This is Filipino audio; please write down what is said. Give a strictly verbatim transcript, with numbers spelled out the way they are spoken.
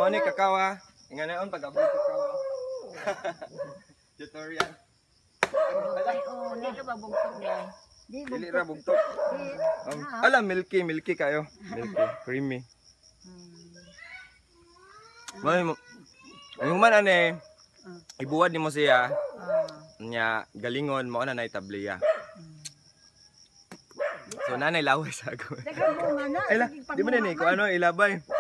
mo ni kakao ha. Inga na on pag-abot kakao. Tutorial. Ay, oh, hindi ka ba bugtog yan? Dili ra bugtok. Um, ala milky, milky kayo. Milky, creamy. Mo ang man ane ibuwad nimo siya. Nya galingon mo na nay tableya. So nanay lawas ako. Ay la, di man ni ko ano ilabay.